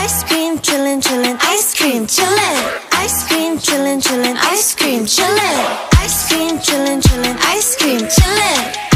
Ice cream, chillin', chillin', ice cream, chillin'. Ice cream, chillin', chillin', ice cream, chillin'. Ice cream, chillin', chillin', ice cream, chillin'.